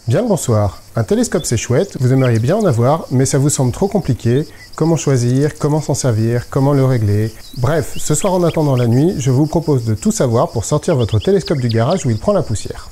Bien le bonsoir. Un télescope c'est chouette, vous aimeriez bien en avoir, mais ça vous semble trop compliqué. Comment choisir, comment s'en servir, comment le régler. Bref, ce soir en attendant la nuit, je vous propose de tout savoir pour sortir votre télescope du garage où il prend la poussière.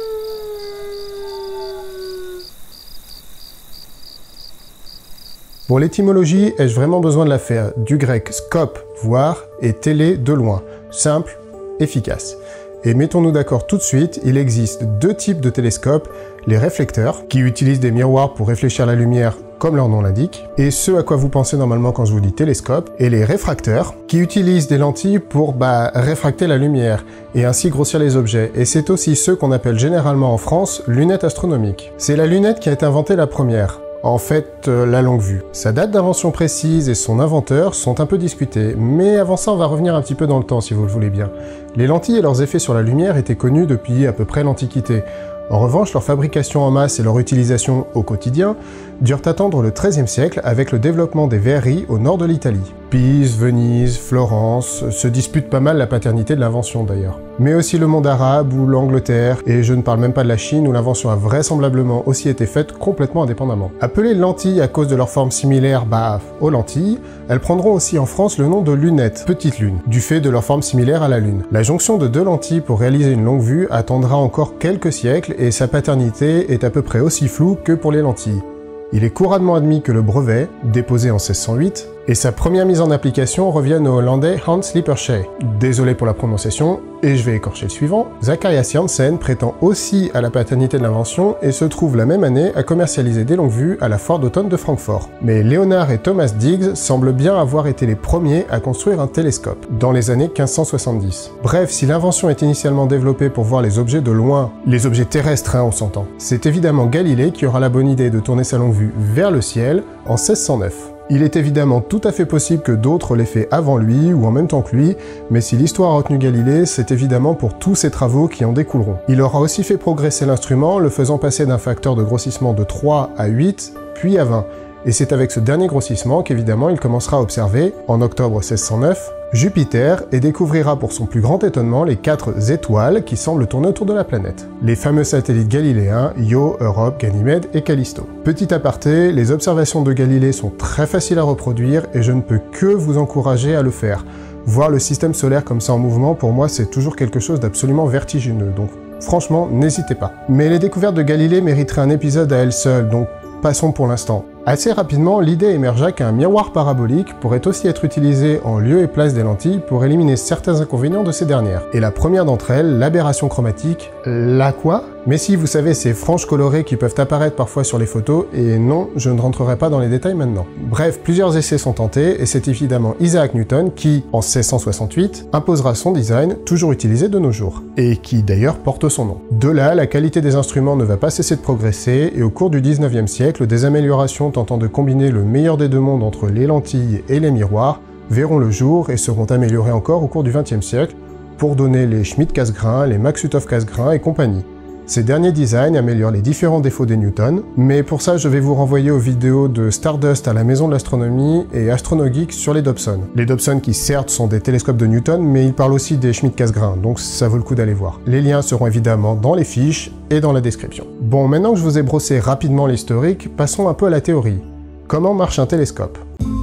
Pour l'étymologie, ai-je vraiment besoin de la faire? Du grec scope, voir, et télé, de loin. Simple, efficace. Et mettons-nous d'accord tout de suite, il existe deux types de télescopes, les réflecteurs, qui utilisent des miroirs pour réfléchir la lumière comme leur nom l'indique, et ce à quoi vous pensez normalement quand je vous dis télescope, et les réfracteurs, qui utilisent des lentilles pour réfracter la lumière, et ainsi grossir les objets, et c'est aussi ceux qu'on appelle généralement en France lunettes astronomiques. C'est la lunette qui a été inventée la première. En fait, la longue vue. Sa date d'invention précise et son inventeur sont un peu discutés, mais avant ça on va revenir un petit peu dans le temps si vous le voulez bien. Les lentilles et leurs effets sur la lumière étaient connus depuis à peu près l'Antiquité. En revanche, leur fabrication en masse et leur utilisation au quotidien durent attendre le XIIIe siècle avec le développement des verreries au nord de l'Italie. Pise, Venise, Florence se disputent pas mal la paternité de l'invention d'ailleurs. Mais aussi le monde arabe ou l'Angleterre, et je ne parle même pas de la Chine où l'invention a vraisemblablement aussi été faite complètement indépendamment. Appelées lentilles à cause de leur forme similaire aux lentilles, elles prendront aussi en France le nom de lunettes, petites lunes, du fait de leur forme similaire à la Lune. La jonction de deux lentilles pour réaliser une longue vue attendra encore quelques siècles et sa paternité est à peu près aussi floue que pour les lentilles. Il est couramment admis que le brevet, déposé en 1608, et sa première mise en application reviennent au Hollandais Hans Lippershey. Désolé pour la prononciation, et je vais écorcher le suivant. Zacharias Janssen prétend aussi à la paternité de l'invention et se trouve la même année à commercialiser des longues vues à la foire d'automne de Francfort. Mais Leonard et Thomas Digges semblent bien avoir été les premiers à construire un télescope, dans les années 1570. Bref, si l'invention est initialement développée pour voir les objets de loin, les objets terrestres on s'entend, c'est évidemment Galilée qui aura la bonne idée de tourner sa longue vue vers le ciel en 1609. Il est évidemment tout à fait possible que d'autres l'aient fait avant lui ou en même temps que lui, mais si l'histoire a retenu Galilée, c'est évidemment pour tous ses travaux qui en découleront. Il aura aussi fait progresser l'instrument, le faisant passer d'un facteur de grossissement de 3 à 8, puis à 20. Et c'est avec ce dernier grossissement qu'évidemment il commencera à observer, en octobre 1609, Jupiter et découvrira pour son plus grand étonnement les 4 étoiles qui semblent tourner autour de la planète. Les fameux satellites galiléens Io, Europe, Ganymède et Callisto. Petit aparté, les observations de Galilée sont très faciles à reproduire et je ne peux que vous encourager à le faire. Voir le système solaire comme ça en mouvement, pour moi c'est toujours quelque chose d'absolument vertigineux, donc franchement n'hésitez pas. Mais les découvertes de Galilée mériteraient un épisode à elles seules, donc passons pour l'instant. Assez rapidement, l'idée émergea qu'un miroir parabolique pourrait aussi être utilisé en lieu et place des lentilles pour éliminer certains inconvénients de ces dernières. Et la première d'entre elles, l'aberration chromatique, la quoi? Mais si, vous savez, ces franges colorées qui peuvent apparaître parfois sur les photos, et non, je ne rentrerai pas dans les détails maintenant. Bref, plusieurs essais sont tentés, et c'est évidemment Isaac Newton qui, en 1668, imposera son design, toujours utilisé de nos jours, et qui d'ailleurs porte son nom. De là, la qualité des instruments ne va pas cesser de progresser, et au cours du 19e siècle, des améliorations tentant de combiner le meilleur des deux mondes entre les lentilles et les miroirs verront le jour et seront améliorées encore au cours du 20e siècle pour donner les Schmidt Cassegrain, les Maksutov Cassegrain et compagnie. Ces derniers designs améliorent les différents défauts des Newton, mais pour ça je vais vous renvoyer aux vidéos de Stardust à la Maison de l'Astronomie et Astronogeek sur les Dobson. Les Dobson qui certes sont des télescopes de Newton, mais ils parlent aussi des Schmidt Cassegrain, donc ça vaut le coup d'aller voir. Les liens seront évidemment dans les fiches et dans la description. Bon, maintenant que je vous ai brossé rapidement l'historique, passons un peu à la théorie. Comment marche un télescope ?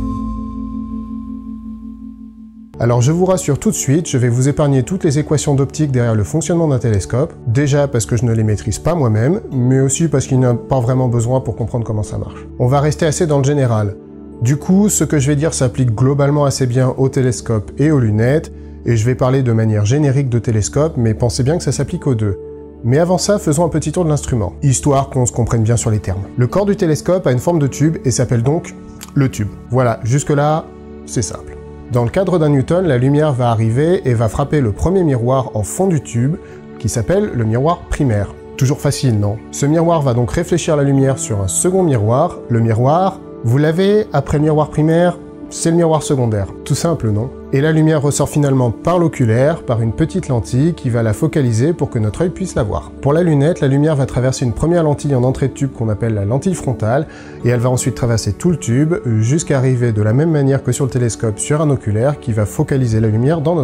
Alors je vous rassure tout de suite, je vais vous épargner toutes les équations d'optique derrière le fonctionnement d'un télescope, déjà parce que je ne les maîtrise pas moi-même, mais aussi parce qu'il n'y en a pas vraiment besoin pour comprendre comment ça marche. On va rester assez dans le général. Du coup, ce que je vais dire s'applique globalement assez bien aux télescopes et aux lunettes, et je vais parler de manière générique de télescope, mais pensez bien que ça s'applique aux deux. Mais avant ça, faisons un petit tour de l'instrument, histoire qu'on se comprenne bien sur les termes. Le corps du télescope a une forme de tube et s'appelle donc le tube. Voilà, jusque-là, c'est simple. Dans le cadre d'un Newton, la lumière va arriver et va frapper le premier miroir en fond du tube, qui s'appelle le miroir primaire. Toujours facile, non? Ce miroir va donc réfléchir la lumière sur un second miroir. Le miroir, vous l'avez, après le miroir primaire, c'est le miroir secondaire. Tout simple, non? Et la lumière ressort finalement par l'oculaire, par une petite lentille qui va la focaliser pour que notre œil puisse la voir. Pour la lunette, la lumière va traverser une première lentille en entrée de tube qu'on appelle la lentille frontale, et elle va ensuite traverser tout le tube, jusqu'à arriver de la même manière que sur le télescope sur un oculaire qui va focaliser la lumière dans notre œil.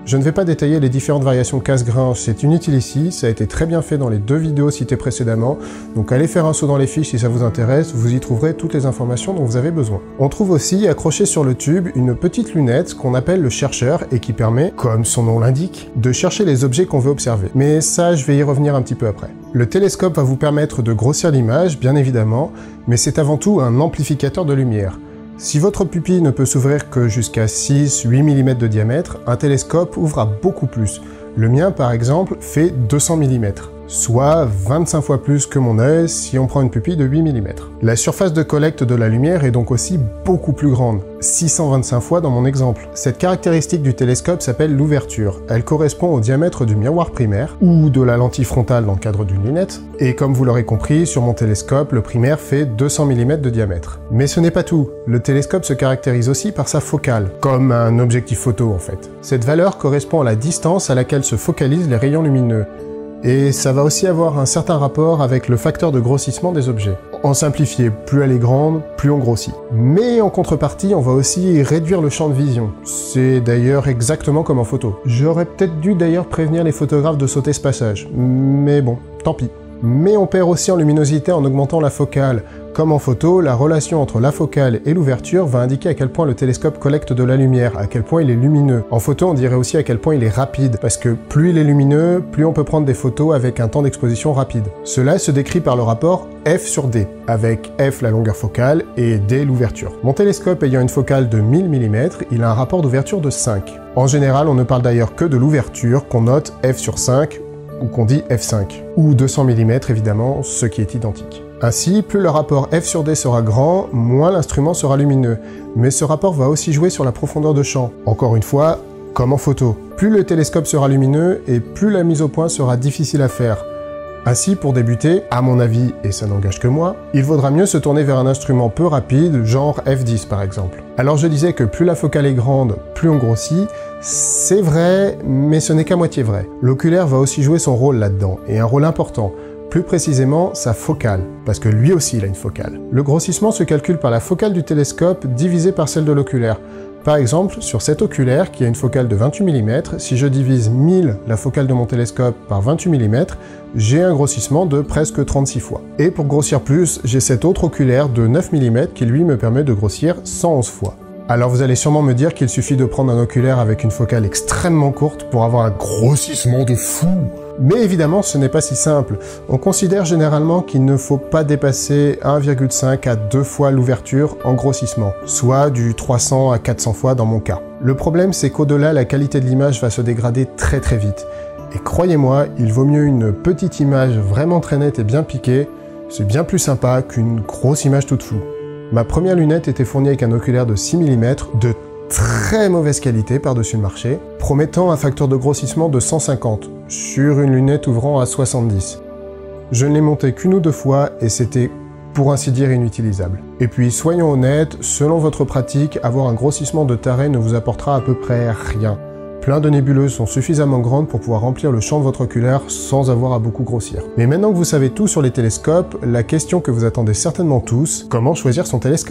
Je ne vais pas détailler les différentes variations casse-grain, c'est inutile ici, ça a été très bien fait dans les 2 vidéos citées précédemment, donc allez faire un saut dans les fiches si ça vous intéresse, vous y trouverez toutes les informations dont vous avez besoin. On trouve aussi accroché sur le tube une petite lunette qu'on appelle le chercheur et qui permet, comme son nom l'indique, de chercher les objets qu'on veut observer. Mais ça, je vais y revenir un petit peu après. Le télescope va vous permettre de grossir l'image, bien évidemment, mais c'est avant tout un amplificateur de lumière. Si votre pupille ne peut s'ouvrir que jusqu'à 6-8 mm de diamètre, un télescope ouvre beaucoup plus. Le mien, par exemple, fait 200 mm, soit 25 fois plus que mon œil si on prend une pupille de 8 mm. La surface de collecte de la lumière est donc aussi beaucoup plus grande, 625 fois dans mon exemple. Cette caractéristique du télescope s'appelle l'ouverture. Elle correspond au diamètre du miroir primaire, ou de la lentille frontale dans le cadre d'une lunette, et comme vous l'aurez compris, sur mon télescope, le primaire fait 200 mm de diamètre. Mais ce n'est pas tout, le télescope se caractérise aussi par sa focale, comme un objectif photo en fait. Cette valeur correspond à la distance à laquelle se focalisent les rayons lumineux. Et ça va aussi avoir un certain rapport avec le facteur de grossissement des objets. En simplifié, plus elle est grande, plus on grossit. Mais en contrepartie, on va aussi réduire le champ de vision. C'est d'ailleurs exactement comme en photo. J'aurais peut-être dû d'ailleurs prévenir les photographes de sauter ce passage. Mais bon, tant pis. Mais on perd aussi en luminosité en augmentant la focale. Comme en photo, la relation entre la focale et l'ouverture va indiquer à quel point le télescope collecte de la lumière, à quel point il est lumineux. En photo, on dirait aussi à quel point il est rapide, parce que plus il est lumineux, plus on peut prendre des photos avec un temps d'exposition rapide. Cela se décrit par le rapport f sur d, avec f la longueur focale et d l'ouverture. Mon télescope ayant une focale de 1000 mm, il a un rapport d'ouverture de 5. En général, on ne parle d'ailleurs que de l'ouverture, qu'on note f sur 5, ou qu'on dit f5, ou 200 mm évidemment, ce qui est identique. Ainsi, plus le rapport f sur d sera grand, moins l'instrument sera lumineux. Mais ce rapport va aussi jouer sur la profondeur de champ. Encore une fois, comme en photo. Plus le télescope sera lumineux et plus la mise au point sera difficile à faire. Ainsi, pour débuter, à mon avis, et ça n'engage que moi, il vaudra mieux se tourner vers un instrument peu rapide, genre f10 par exemple. Alors je disais que plus la focale est grande, plus on grossit, c'est vrai, mais ce n'est qu'à moitié vrai. L'oculaire va aussi jouer son rôle là-dedans, et un rôle important. Plus précisément, sa focale, parce que lui aussi il a une focale. Le grossissement se calcule par la focale du télescope divisée par celle de l'oculaire. Par exemple, sur cet oculaire qui a une focale de 28 mm, si je divise 1000 la focale de mon télescope par 28 mm, j'ai un grossissement de presque 36 fois. Et pour grossir plus, j'ai cet autre oculaire de 9 mm qui lui me permet de grossir 111 fois. Alors vous allez sûrement me dire qu'il suffit de prendre un oculaire avec une focale extrêmement courte pour avoir un grossissement de fou. Mais évidemment, ce n'est pas si simple. On considère généralement qu'il ne faut pas dépasser 1,5 à 2 fois l'ouverture en grossissement, soit du 300 à 400 fois dans mon cas. Le problème, c'est qu'au-delà, la qualité de l'image va se dégrader très très vite. Et croyez-moi, il vaut mieux une petite image vraiment très nette et bien piquée, c'est bien plus sympa qu'une grosse image toute floue. Ma première lunette était fournie avec un oculaire de 6 mm de très mauvaise qualité par-dessus le marché, promettant un facteur de grossissement de 150 sur une lunette ouvrant à 70. Je ne l'ai monté qu'une ou deux fois et c'était pour ainsi dire inutilisable. Et puis soyons honnêtes, selon votre pratique, avoir un grossissement de taré ne vous apportera à peu près rien. Plein de nébuleuses sont suffisamment grandes pour pouvoir remplir le champ de votre oculaire sans avoir à beaucoup grossir. Mais maintenant que vous savez tout sur les télescopes, la question que vous attendez certainement tous, comment choisir son télescope ?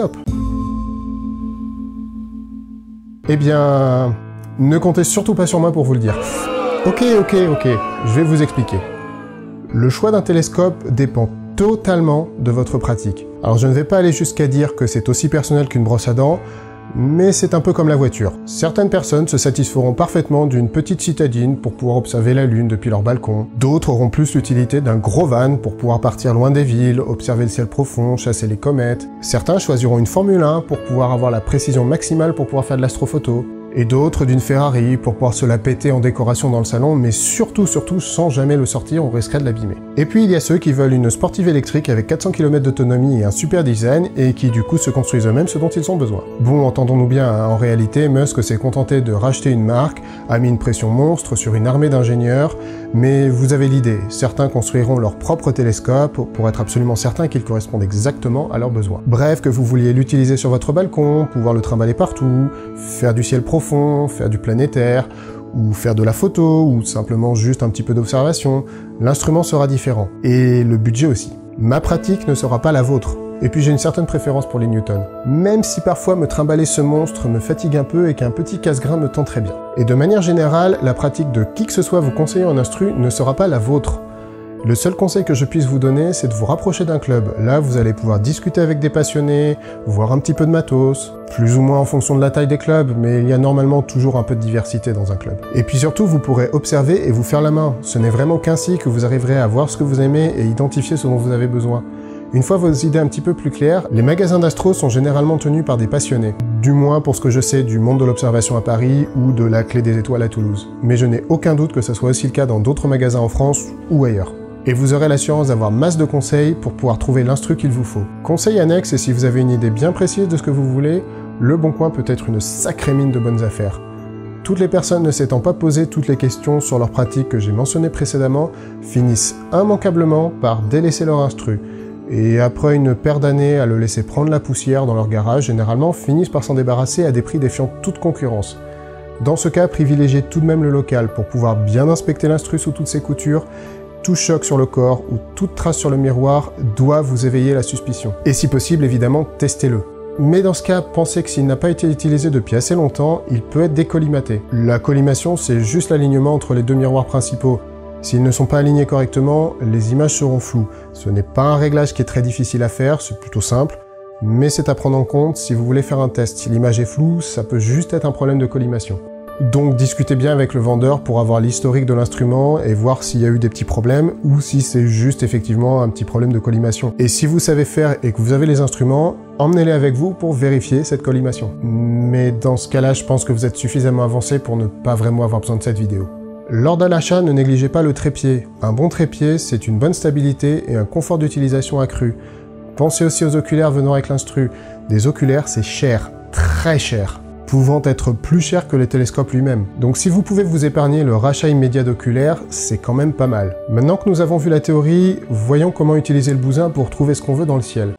Eh bien, ne comptez surtout pas sur moi pour vous le dire. Ok, je vais vous expliquer. Le choix d'un télescope dépend totalement de votre pratique. Alors je ne vais pas aller jusqu'à dire que c'est aussi personnel qu'une brosse à dents, mais c'est un peu comme la voiture. Certaines personnes se satisferont parfaitement d'une petite citadine pour pouvoir observer la Lune depuis leur balcon. D'autres auront plus l'utilité d'un gros van pour pouvoir partir loin des villes, observer le ciel profond, chasser les comètes. Certains choisiront une Formule 1 pour pouvoir avoir la précision maximale pour pouvoir faire de l'astrophoto. Et d'autres d'une Ferrari pour pouvoir se la péter en décoration dans le salon, mais surtout sans jamais le sortir, on risquerait de l'abîmer. Et puis il y a ceux qui veulent une sportive électrique avec 400 km d'autonomie et un super design, et qui du coup se construisent eux-mêmes ce dont ils ont besoin. Bon, entendons-nous bien, hein, en réalité, Musk s'est contenté de racheter une marque, a mis une pression monstre sur une armée d'ingénieurs, mais vous avez l'idée, certains construiront leur propre télescope pour être absolument certains qu'ils correspondent exactement à leurs besoins. Bref, que vous vouliez l'utiliser sur votre balcon, pouvoir le trimballer partout, faire du ciel profond, faire du planétaire, ou faire de la photo, ou simplement juste un petit peu d'observation, l'instrument sera différent. Et le budget aussi. Ma pratique ne sera pas la vôtre. Et puis j'ai une certaine préférence pour les newtons. Même si parfois me trimballer ce monstre me fatigue un peu et qu'un petit casse-grain me tend très bien. Et de manière générale, la pratique de qui que ce soit vous conseillant un instru ne sera pas la vôtre. Le seul conseil que je puisse vous donner, c'est de vous rapprocher d'un club. Là, vous allez pouvoir discuter avec des passionnés, voir un petit peu de matos, plus ou moins en fonction de la taille des clubs, mais il y a normalement toujours un peu de diversité dans un club. Et puis surtout, vous pourrez observer et vous faire la main. Ce n'est vraiment qu'ainsi que vous arriverez à voir ce que vous aimez et identifier ce dont vous avez besoin. Une fois vos idées un petit peu plus claires, les magasins d'astro sont généralement tenus par des passionnés. Du moins pour ce que je sais du monde de l'observation à Paris ou de la Clé des Étoiles à Toulouse. Mais je n'ai aucun doute que ce soit aussi le cas dans d'autres magasins en France ou ailleurs. Et vous aurez l'assurance d'avoir masse de conseils pour pouvoir trouver l'instru qu'il vous faut. Conseil annexe, et si vous avez une idée bien précise de ce que vous voulez, Le Bon Coin peut être une sacrée mine de bonnes affaires. Toutes les personnes ne s'étant pas posé toutes les questions sur leurs pratiques que j'ai mentionnées précédemment finissent immanquablement par délaisser leur instru, et après une paire d'années à le laisser prendre la poussière dans leur garage, généralement finissent par s'en débarrasser à des prix défiant toute concurrence. Dans ce cas, privilégiez tout de même le local pour pouvoir bien inspecter l'instru sous toutes ses coutures. Tout choc sur le corps ou toute trace sur le miroir doit vous éveiller la suspicion. Et si possible, évidemment, testez-le. Mais dans ce cas, pensez que s'il n'a pas été utilisé depuis assez longtemps, il peut être décollimaté. La collimation, c'est juste l'alignement entre les deux miroirs principaux. S'ils ne sont pas alignés correctement, les images seront floues. Ce n'est pas un réglage qui est très difficile à faire, c'est plutôt simple, mais c'est à prendre en compte si vous voulez faire un test. Si l'image est floue, ça peut juste être un problème de collimation. Donc discutez bien avec le vendeur pour avoir l'historique de l'instrument et voir s'il y a eu des petits problèmes ou si c'est juste effectivement un petit problème de collimation. Et si vous savez faire et que vous avez les instruments, emmenez-les avec vous pour vérifier cette collimation. Mais dans ce cas-là, je pense que vous êtes suffisamment avancé pour ne pas vraiment avoir besoin de cette vidéo. Lors de l'achat, ne négligez pas le trépied. Un bon trépied, c'est une bonne stabilité et un confort d'utilisation accru. Pensez aussi aux oculaires venant avec l'instru. Des oculaires, c'est cher, très cher, pouvant être plus cher que les télescopes lui-même. Donc si vous pouvez vous épargner le rachat immédiat d'oculaires, c'est quand même pas mal. Maintenant que nous avons vu la théorie, voyons comment utiliser le bousin pour trouver ce qu'on veut dans le ciel.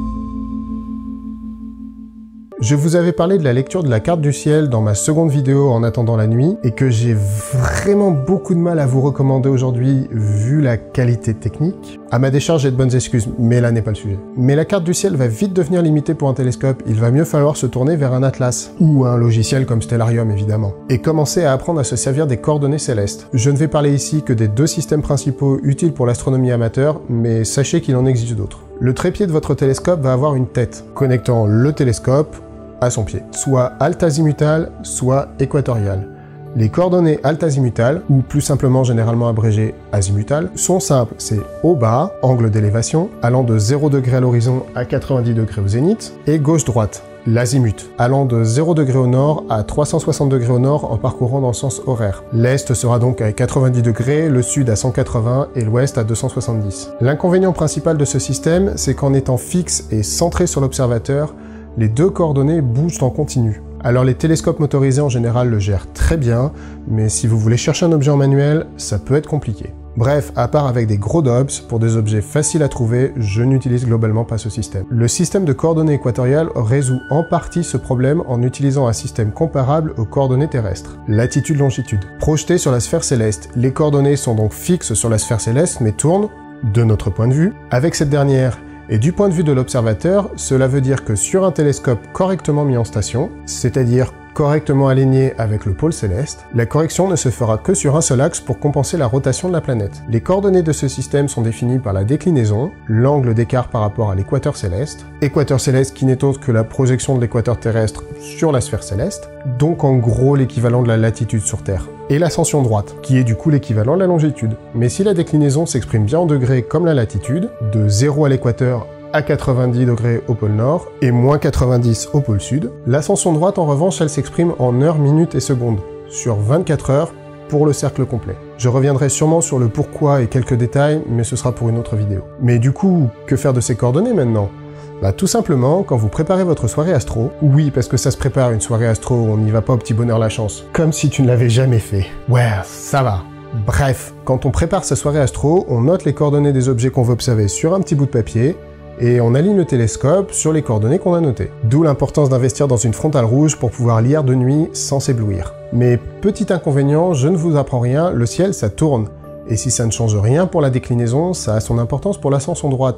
Je vous avais parlé de la lecture de la carte du ciel dans ma seconde vidéo En attendant la nuit, et que j'ai vraiment beaucoup de mal à vous recommander aujourd'hui vu la qualité technique. À ma décharge, j'ai de bonnes excuses, mais là n'est pas le sujet. Mais la carte du ciel va vite devenir limitée pour un télescope, il va mieux falloir se tourner vers un atlas, ou un logiciel comme Stellarium évidemment, et commencer à apprendre à se servir des coordonnées célestes. Je ne vais parler ici que des deux systèmes principaux utiles pour l'astronomie amateur, mais sachez qu'il en existe d'autres. Le trépied de votre télescope va avoir une tête, connectant le télescope à son pied, soit alt-azimutale, soit équatoriale. Les coordonnées alt-azimutales, ou plus simplement généralement abrégées azimutales, sont simples, c'est haut-bas, angle d'élévation, allant de 0 degré à l'horizon à 90 degrés au zénith, et gauche-droite, l'azimut, allant de 0 degré au nord à 360 degrés au nord en parcourant dans le sens horaire. L'est sera donc à 90 degrés, le sud à 180 et l'ouest à 270. L'inconvénient principal de ce système, c'est qu'en étant fixe et centré sur l'observateur, les deux coordonnées bougent en continu. Alors les télescopes motorisés en général le gèrent très bien, mais si vous voulez chercher un objet en manuel, ça peut être compliqué. Bref, à part avec des gros dobs, pour des objets faciles à trouver, je n'utilise globalement pas ce système. Le système de coordonnées équatoriales résout en partie ce problème en utilisant un système comparable aux coordonnées terrestres, latitude-longitude. Projetées sur la sphère céleste, les coordonnées sont donc fixes sur la sphère céleste mais tournent, de notre point de vue, avec cette dernière. Et du point de vue de l'observateur, cela veut dire que sur un télescope correctement mis en station, c'est-à-dire correctement aligné avec le pôle céleste, la correction ne se fera que sur un seul axe pour compenser la rotation de la planète. Les coordonnées de ce système sont définies par la déclinaison, l'angle d'écart par rapport à l'équateur céleste qui n'est autre que la projection de l'équateur terrestre sur la sphère céleste, donc en gros l'équivalent de la latitude sur Terre, et l'ascension droite, qui est du coup l'équivalent de la longitude. Mais si la déclinaison s'exprime bien en degrés comme la latitude, de 0 à l'équateur à 90 degrés au pôle nord et moins 90 au pôle sud, l'ascension droite en revanche elle s'exprime en heures, minutes et secondes, sur 24 heures pour le cercle complet. Je reviendrai sûrement sur le pourquoi et quelques détails, mais ce sera pour une autre vidéo. Mais du coup, que faire de ces coordonnées maintenant ? Bah tout simplement, quand vous préparez votre soirée astro, oui parce que ça se prépare une soirée astro, on n'y va pas au petit bonheur la chance, comme si tu ne l'avais jamais fait. Ouais, ça va. Bref, quand on prépare sa soirée astro, on note les coordonnées des objets qu'on veut observer sur un petit bout de papier, et on aligne le télescope sur les coordonnées qu'on a notées. D'où l'importance d'investir dans une frontale rouge pour pouvoir lire de nuit sans s'éblouir. Mais petit inconvénient, je ne vous apprends rien, le ciel ça tourne. Et si ça ne change rien pour la déclinaison, ça a son importance pour l'ascension droite.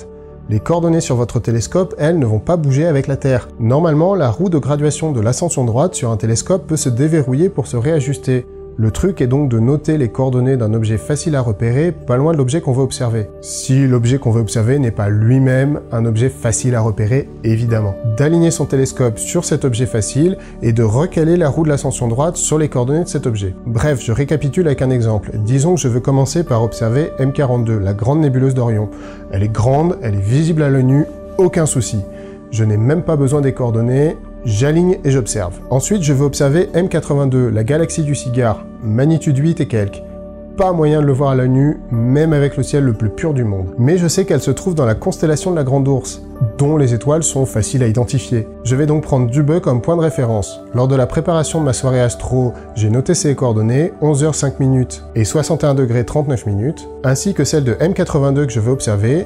Les coordonnées sur votre télescope, elles, ne vont pas bouger avec la Terre. Normalement, la roue de graduation de l'ascension droite sur un télescope peut se déverrouiller pour se réajuster. Le truc est donc de noter les coordonnées d'un objet facile à repérer, pas loin de l'objet qu'on veut observer. Si l'objet qu'on veut observer n'est pas lui-même un objet facile à repérer, évidemment. D'aligner son télescope sur cet objet facile et de recaler la roue de l'ascension droite sur les coordonnées de cet objet. Bref, je récapitule avec un exemple. Disons que je veux commencer par observer M42, la grande nébuleuse d'Orion. Elle est grande, elle est visible à l'œil nu, aucun souci. Je n'ai même pas besoin des coordonnées, j'aligne et j'observe. Ensuite, je veux observer M82, la galaxie du cigare, magnitude 8 et quelques. Pas moyen de le voir à l'œil nu, même avec le ciel le plus pur du monde. Mais je sais qu'elle se trouve dans la constellation de la Grande Ourse, dont les étoiles sont faciles à identifier. Je vais donc prendre Dubhe comme point de référence. Lors de la préparation de ma soirée astro, j'ai noté ses coordonnées 11h05 et 61°39', ainsi que celle de M82 que je veux observer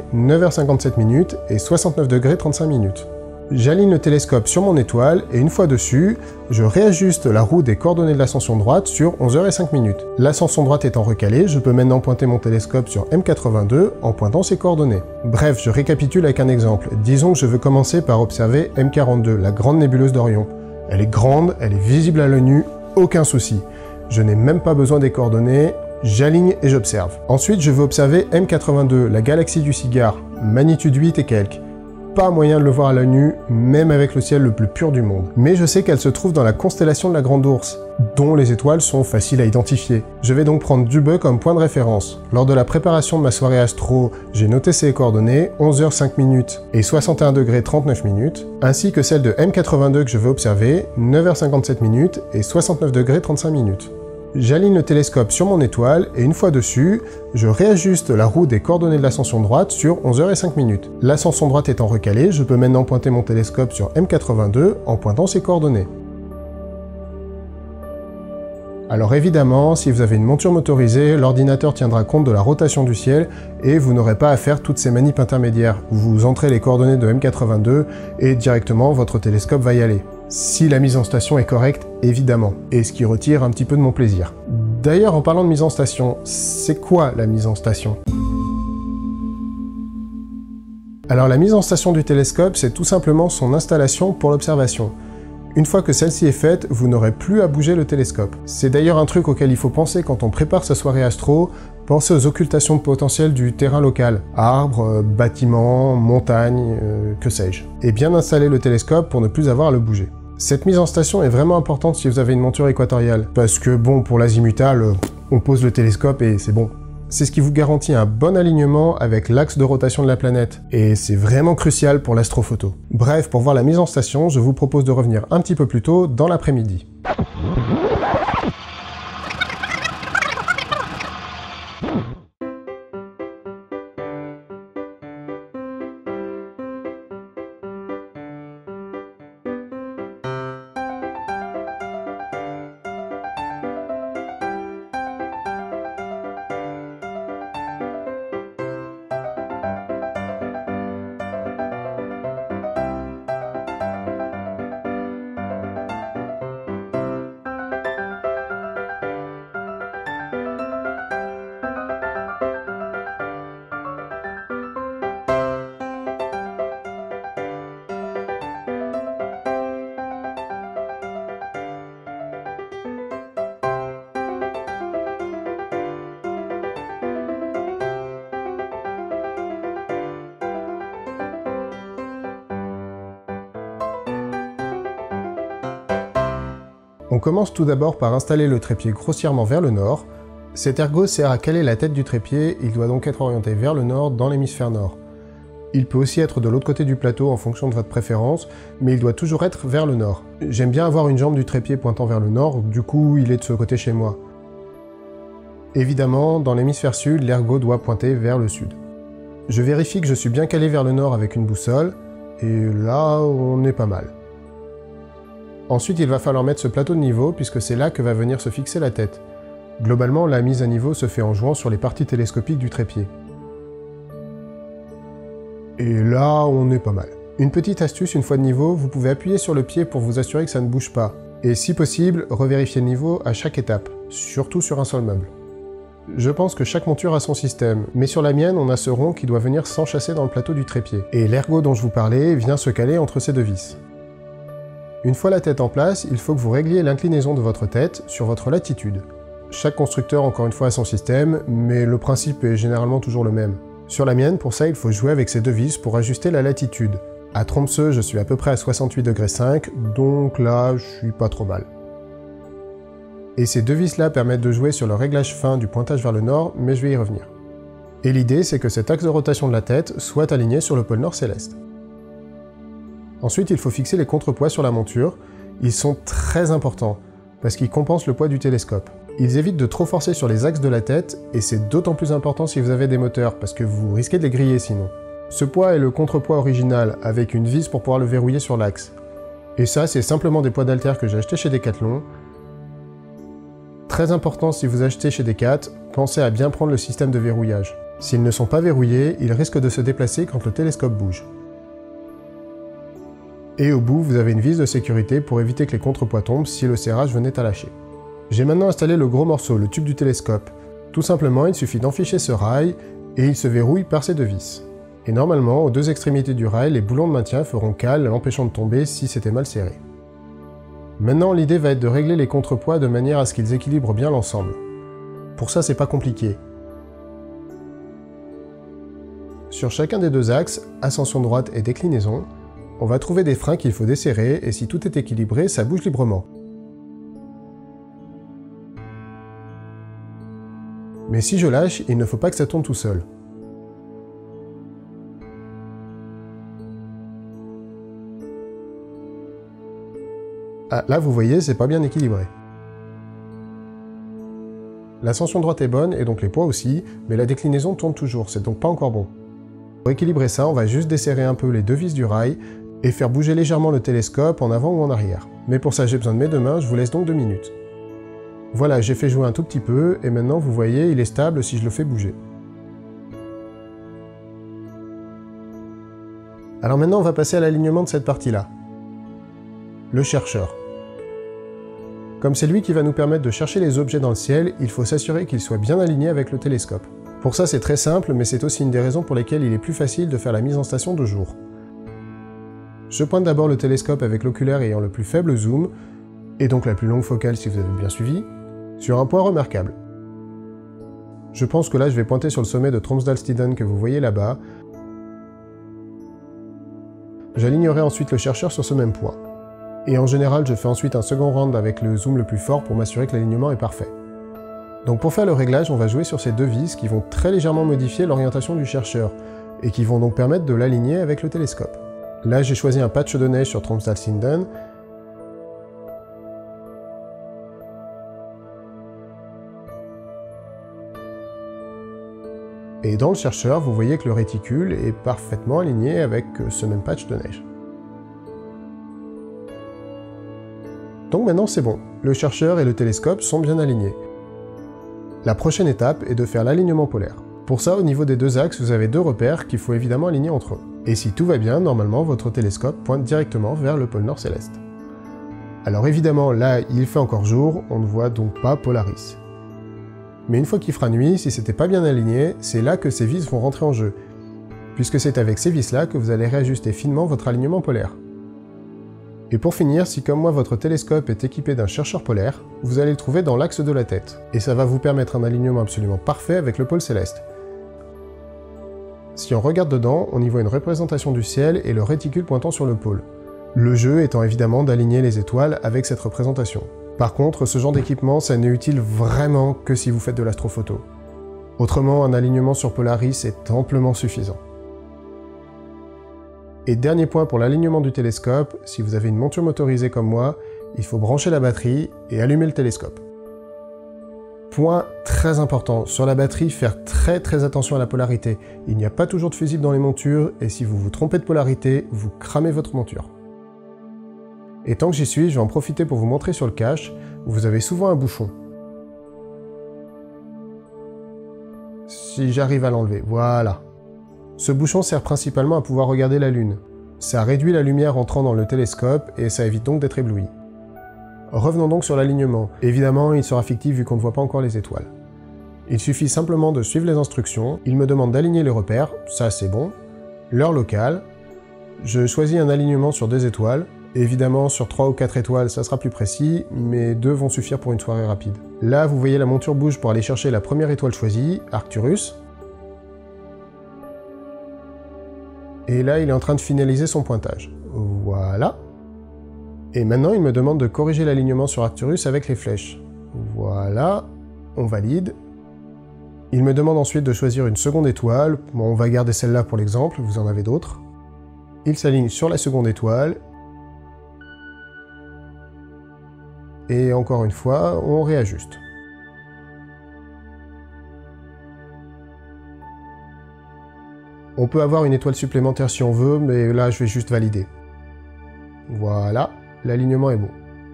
9h57 et 69°35'. J'aligne le télescope sur mon étoile et une fois dessus, je réajuste la roue des coordonnées de l'ascension droite sur 11h05. L'ascension droite étant recalée, je peux maintenant pointer mon télescope sur M82 en pointant ses coordonnées. Bref, je récapitule avec un exemple. Disons que je veux commencer par observer M42, la grande nébuleuse d'Orion. Elle est grande, elle est visible à l'œil nu, aucun souci. Je n'ai même pas besoin des coordonnées, j'aligne et j'observe. Ensuite, je veux observer M82, la galaxie du cigare, magnitude 8 et quelques. Pas moyen de le voir à l'œil nu, même avec le ciel le plus pur du monde. Mais je sais qu'elle se trouve dans la constellation de la Grande Ourse, dont les étoiles sont faciles à identifier. Je vais donc prendre Dubhe comme point de référence. Lors de la préparation de ma soirée astro, j'ai noté ses coordonnées 11h05 et 61°39', ainsi que celle de M82 que je veux observer 9h57 et 69°35'. J'aligne le télescope sur mon étoile et une fois dessus, je réajuste la roue des coordonnées de l'ascension droite sur 11h05. L'ascension droite étant recalée, je peux maintenant pointer mon télescope sur M82 en pointant ses coordonnées. Alors évidemment, si vous avez une monture motorisée, l'ordinateur tiendra compte de la rotation du ciel et vous n'aurez pas à faire toutes ces manips intermédiaires. Vous entrez les coordonnées de M82 et directement votre télescope va y aller. Si la mise en station est correcte, évidemment, et ce qui retire un petit peu de mon plaisir. D'ailleurs, en parlant de mise en station, c'est quoi la mise en station ? Alors la mise en station du télescope, c'est tout simplement son installation pour l'observation. Une fois que celle-ci est faite, vous n'aurez plus à bouger le télescope. C'est d'ailleurs un truc auquel il faut penser quand on prépare sa soirée astro, pensez aux occultations potentielles du terrain local, arbres, bâtiments, montagnes, que sais-je. Et bien installer le télescope pour ne plus avoir à le bouger. Cette mise en station est vraiment importante si vous avez une monture équatoriale, parce que bon, pour l'azimutal, on pose le télescope et c'est bon. C'est ce qui vous garantit un bon alignement avec l'axe de rotation de la planète, et c'est vraiment crucial pour l'astrophoto. Bref, pour voir la mise en station, je vous propose de revenir un petit peu plus tôt dans l'après-midi. On commence tout d'abord par installer le trépied grossièrement vers le nord. Cet ergot sert à caler la tête du trépied, il doit donc être orienté vers le nord dans l'hémisphère nord. Il peut aussi être de l'autre côté du plateau en fonction de votre préférence, mais il doit toujours être vers le nord. J'aime bien avoir une jambe du trépied pointant vers le nord, du coup il est de ce côté chez moi. Évidemment, dans l'hémisphère sud, l'ergot doit pointer vers le sud. Je vérifie que je suis bien calé vers le nord avec une boussole, et là on est pas mal. Ensuite, il va falloir mettre ce plateau de niveau, puisque c'est là que va venir se fixer la tête. Globalement, la mise à niveau se fait en jouant sur les parties télescopiques du trépied. Et là, on est pas mal. Une petite astuce, une fois de niveau, vous pouvez appuyer sur le pied pour vous assurer que ça ne bouge pas. Et si possible, revérifier le niveau à chaque étape, surtout sur un seul meuble. Je pense que chaque monture a son système, mais sur la mienne, on a ce rond qui doit venir s'enchasser dans le plateau du trépied. Et l'ergot dont je vous parlais vient se caler entre ces deux vis. Une fois la tête en place, il faut que vous régliez l'inclinaison de votre tête sur votre latitude. Chaque constructeur, encore une fois, a son système, mais le principe est généralement toujours le même. Sur la mienne, pour ça, il faut jouer avec ces deux vis pour ajuster la latitude. À Tromsø, je suis à peu près à 68,5 degrés, donc là, je suis pas trop mal. Et ces deux vis-là permettent de jouer sur le réglage fin du pointage vers le nord, mais je vais y revenir. Et l'idée, c'est que cet axe de rotation de la tête soit aligné sur le pôle nord céleste. Ensuite, il faut fixer les contrepoids sur la monture. Ils sont très importants, parce qu'ils compensent le poids du télescope. Ils évitent de trop forcer sur les axes de la tête, et c'est d'autant plus important si vous avez des moteurs, parce que vous risquez de les griller sinon. Ce poids est le contrepoids original, avec une vis pour pouvoir le verrouiller sur l'axe. Et ça, c'est simplement des poids d'haltères que j'ai achetés chez Decathlon. Très important, si vous achetez chez Decat, pensez à bien prendre le système de verrouillage. S'ils ne sont pas verrouillés, ils risquent de se déplacer quand le télescope bouge. Et au bout, vous avez une vis de sécurité pour éviter que les contrepoids tombent si le serrage venait à lâcher. J'ai maintenant installé le gros morceau, le tube du télescope. Tout simplement, il suffit d'enficher ce rail et il se verrouille par ces deux vis. Et normalement, aux deux extrémités du rail, les boulons de maintien feront cale, l'empêchant de tomber si c'était mal serré. Maintenant, l'idée va être de régler les contrepoids de manière à ce qu'ils équilibrent bien l'ensemble. Pour ça, c'est pas compliqué. Sur chacun des deux axes, ascension droite et déclinaison, on va trouver des freins qu'il faut desserrer et si tout est équilibré, ça bouge librement. Mais si je lâche, il ne faut pas que ça tourne tout seul. Ah, là vous voyez, c'est pas bien équilibré. L'ascension droite est bonne, et donc les poids aussi, mais la déclinaison tourne toujours, c'est donc pas encore bon. Pour équilibrer ça, on va juste desserrer un peu les deux vis du rail, et faire bouger légèrement le télescope en avant ou en arrière. Mais pour ça j'ai besoin de mes deux mains, je vous laisse donc 2 minutes. Voilà, j'ai fait jouer un tout petit peu, et maintenant vous voyez, il est stable si je le fais bouger. Alors maintenant on va passer à l'alignement de cette partie-là. Le chercheur. Comme c'est lui qui va nous permettre de chercher les objets dans le ciel, il faut s'assurer qu'il soit bien aligné avec le télescope. Pour ça c'est très simple, mais c'est aussi une des raisons pour lesquelles il est plus facile de faire la mise en station de jour. Je pointe d'abord le télescope avec l'oculaire ayant le plus faible zoom, et donc la plus longue focale si vous avez bien suivi, sur un point remarquable. Je pense que là je vais pointer sur le sommet de Tromsdalstiden que vous voyez là-bas. J'alignerai ensuite le chercheur sur ce même point. Et en général, je fais ensuite un second round avec le zoom le plus fort pour m'assurer que l'alignement est parfait. Donc pour faire le réglage, on va jouer sur ces deux vis qui vont très légèrement modifier l'orientation du chercheur, et qui vont donc permettre de l'aligner avec le télescope. Là, j'ai choisi un patch de neige sur Tromsdalstiden. Et dans le chercheur, vous voyez que le réticule est parfaitement aligné avec ce même patch de neige. Donc maintenant c'est bon, le chercheur et le télescope sont bien alignés. La prochaine étape est de faire l'alignement polaire. Pour ça, au niveau des deux axes, vous avez deux repères qu'il faut évidemment aligner entre eux. Et si tout va bien, normalement votre télescope pointe directement vers le pôle nord céleste. Alors évidemment, là il fait encore jour, on ne voit donc pas Polaris. Mais une fois qu'il fera nuit, si c'était pas bien aligné, c'est là que ces vis vont rentrer en jeu, puisque c'est avec ces vis-là que vous allez réajuster finement votre alignement polaire. Et pour finir, si comme moi votre télescope est équipé d'un chercheur polaire, vous allez le trouver dans l'axe de la tête, et ça va vous permettre un alignement absolument parfait avec le pôle céleste. Si on regarde dedans, on y voit une représentation du ciel et le réticule pointant sur le pôle. Le jeu étant évidemment d'aligner les étoiles avec cette représentation. Par contre, ce genre d'équipement, ça n'est utile vraiment que si vous faites de l'astrophoto. Autrement, un alignement sur Polaris est amplement suffisant. Et dernier point pour l'alignement du télescope, si vous avez une monture motorisée comme moi, il faut brancher la batterie et allumer le télescope. Point très important, sur la batterie, faire très attention à la polarité. Il n'y a pas toujours de fusible dans les montures, et si vous vous trompez de polarité, vous cramez votre monture. Et tant que j'y suis, je vais en profiter pour vous montrer sur le cache, où vous avez souvent un bouchon. Si j'arrive à l'enlever, voilà. Ce bouchon sert principalement à pouvoir regarder la Lune. Ça réduit la lumière entrant dans le télescope et ça évite donc d'être ébloui. Revenons donc sur l'alignement. Évidemment, il sera fictif vu qu'on ne voit pas encore les étoiles. Il suffit simplement de suivre les instructions, il me demande d'aligner les repères, ça c'est bon, l'heure locale, je choisis un alignement sur 2 étoiles, évidemment sur 3 ou 4 étoiles ça sera plus précis, mais 2 vont suffire pour une soirée rapide. Là vous voyez la monture bouge pour aller chercher la première étoile choisie, Arcturus, et là il est en train de finaliser son pointage. Voilà. Et maintenant il me demande de corriger l'alignement sur Arcturus avec les flèches. Voilà, on valide. Il me demande ensuite de choisir une seconde étoile, bon, on va garder celle-là pour l'exemple, vous en avez d'autres. Il s'aligne sur la seconde étoile. Et encore une fois, on réajuste. On peut avoir une étoile supplémentaire si on veut, mais là je vais juste valider. Voilà, l'alignement est bon.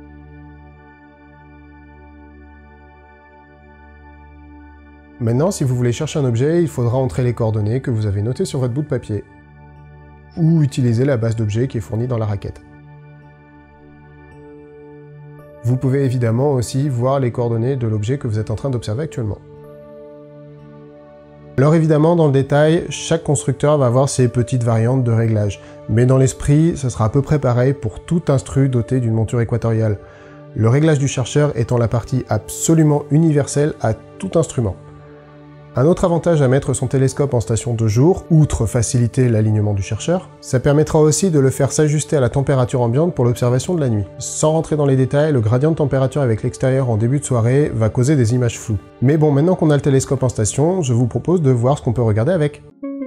Maintenant, si vous voulez chercher un objet, il faudra entrer les coordonnées que vous avez notées sur votre bout de papier. Ou utiliser la base d'objets qui est fournie dans la raquette. Vous pouvez évidemment aussi voir les coordonnées de l'objet que vous êtes en train d'observer actuellement. Alors évidemment, dans le détail, chaque constructeur va avoir ses petites variantes de réglage, mais dans l'esprit, ça sera à peu près pareil pour tout instru doté d'une monture équatoriale. Le réglage du chercheur étant la partie absolument universelle à tout instrument. Un autre avantage à mettre son télescope en station de jour, outre faciliter l'alignement du chercheur, ça permettra aussi de le faire s'ajuster à la température ambiante pour l'observation de la nuit. Sans rentrer dans les détails, le gradient de température avec l'extérieur en début de soirée va causer des images floues. Mais bon, maintenant qu'on a le télescope en station, je vous propose de voir ce qu'on peut regarder avec.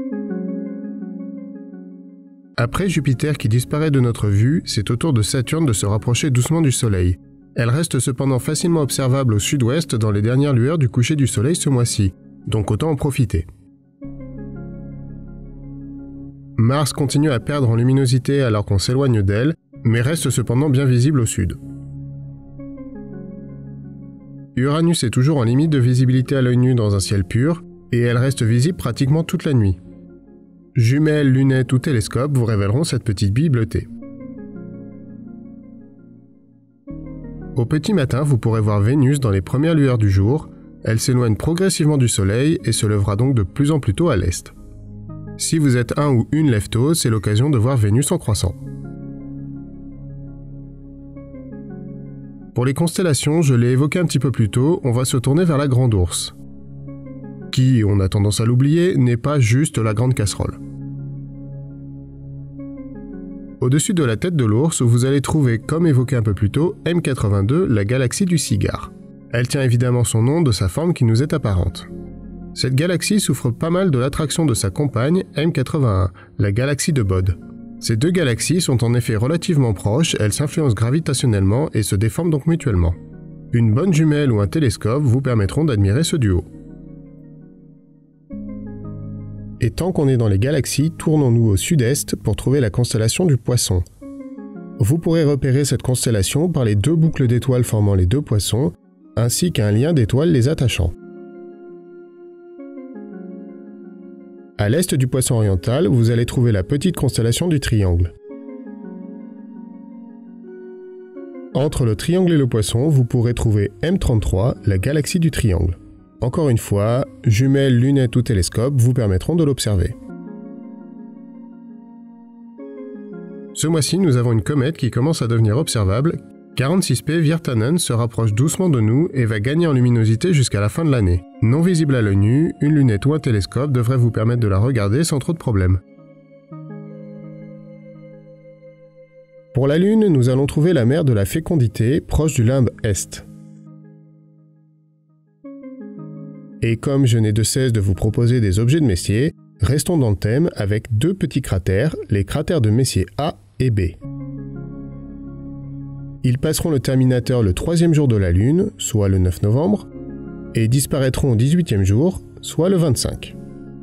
Après Jupiter qui disparaît de notre vue, c'est au tour de Saturne de se rapprocher doucement du Soleil. Elle reste cependant facilement observable au sud-ouest dans les dernières lueurs du coucher du Soleil ce mois-ci. Donc autant en profiter. Mars continue à perdre en luminosité alors qu'on s'éloigne d'elle, mais reste cependant bien visible au sud. Uranus est toujours en limite de visibilité à l'œil nu dans un ciel pur, et elle reste visible pratiquement toute la nuit. Jumelles, lunettes ou télescopes vous révéleront cette petite bille bleutée. Au petit matin, vous pourrez voir Vénus dans les premières lueurs du jour. Elle s'éloigne progressivement du Soleil et se lèvera donc de plus en plus tôt à l'est. Si vous êtes un ou une lève-tôt, c'est l'occasion de voir Vénus en croissant. Pour les constellations, je l'ai évoqué un petit peu plus tôt, on va se tourner vers la Grande Ourse, qui, on a tendance à l'oublier, n'est pas juste la grande casserole. Au-dessus de la tête de l'ours, vous allez trouver, comme évoqué un peu plus tôt, M82, la galaxie du cigare. Elle tient évidemment son nom de sa forme qui nous est apparente. Cette galaxie souffre pas mal de l'attraction de sa compagne, M81, la galaxie de Bode. Ces deux galaxies sont en effet relativement proches, elles s'influencent gravitationnellement et se déforment donc mutuellement. Une bonne jumelle ou un télescope vous permettront d'admirer ce duo. Et tant qu'on est dans les galaxies, tournons-nous au sud-est pour trouver la constellation du Poisson. Vous pourrez repérer cette constellation par les 2 boucles d'étoiles formant les 2 poissons, ainsi qu'un lien d'étoiles les attachant. À l'est du Poisson oriental, vous allez trouver la petite constellation du Triangle. Entre le Triangle et le Poisson, vous pourrez trouver M33, la galaxie du Triangle. Encore une fois, jumelles, lunettes ou télescopes vous permettront de l'observer. Ce mois-ci, nous avons une comète qui commence à devenir observable. 46P Virtanen se rapproche doucement de nous et va gagner en luminosité jusqu'à la fin de l'année. Non visible à l'œil nu, une lunette ou un télescope devrait vous permettre de la regarder sans trop de problèmes. Pour la Lune, nous allons trouver la mer de la Fécondité, proche du limbe Est. Et comme je n'ai de cesse de vous proposer des objets de Messier, restons dans le thème avec 2 petits cratères, les cratères de Messier A et B. Ils passeront le terminateur le 3e jour de la Lune, soit le 9 novembre, et disparaîtront au 18e jour, soit le 25.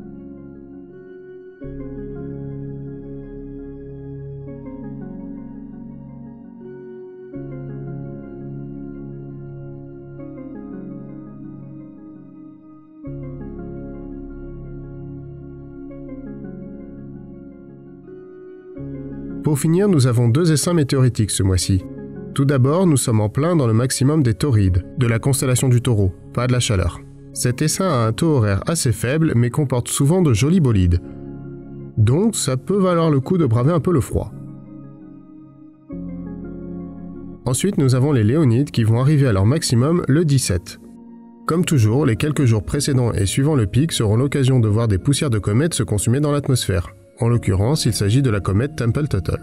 Pour finir, nous avons 2 essaims météoritiques ce mois-ci. Tout d'abord, nous sommes en plein dans le maximum des Taurides, de la constellation du Taureau, pas de la Chaleur. Cet essaim a un taux horaire assez faible mais comporte souvent de jolis bolides. Donc ça peut valoir le coup de braver un peu le froid. Ensuite, nous avons les Léonides qui vont arriver à leur maximum le 17. Comme toujours, les quelques jours précédents et suivant le pic seront l'occasion de voir des poussières de comètes se consumer dans l'atmosphère. En l'occurrence, il s'agit de la comète Tempel-Tuttle.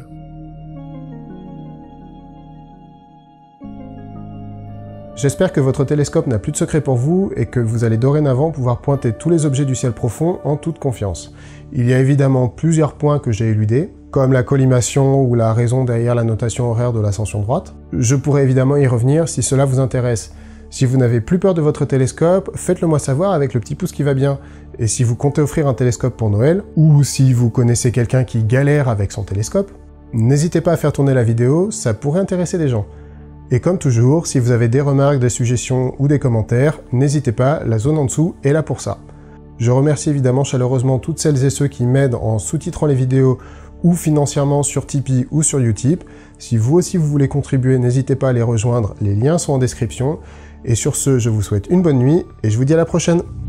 J'espère que votre télescope n'a plus de secret pour vous et que vous allez dorénavant pouvoir pointer tous les objets du ciel profond en toute confiance. Il y a évidemment plusieurs points que j'ai éludés, comme la collimation ou la raison derrière la notation horaire de l'ascension droite. Je pourrais évidemment y revenir si cela vous intéresse. Si vous n'avez plus peur de votre télescope, faites-le moi savoir avec le petit pouce qui va bien. Et si vous comptez offrir un télescope pour Noël, ou si vous connaissez quelqu'un qui galère avec son télescope, n'hésitez pas à faire tourner la vidéo, ça pourrait intéresser des gens. Et comme toujours, si vous avez des remarques, des suggestions ou des commentaires, n'hésitez pas, la zone en dessous est là pour ça. Je remercie évidemment chaleureusement toutes celles et ceux qui m'aident en sous-titrant les vidéos ou financièrement sur Tipeee ou sur Utip. Si vous aussi vous voulez contribuer, n'hésitez pas à les rejoindre, les liens sont en description. Et sur ce, je vous souhaite une bonne nuit et je vous dis à la prochaine.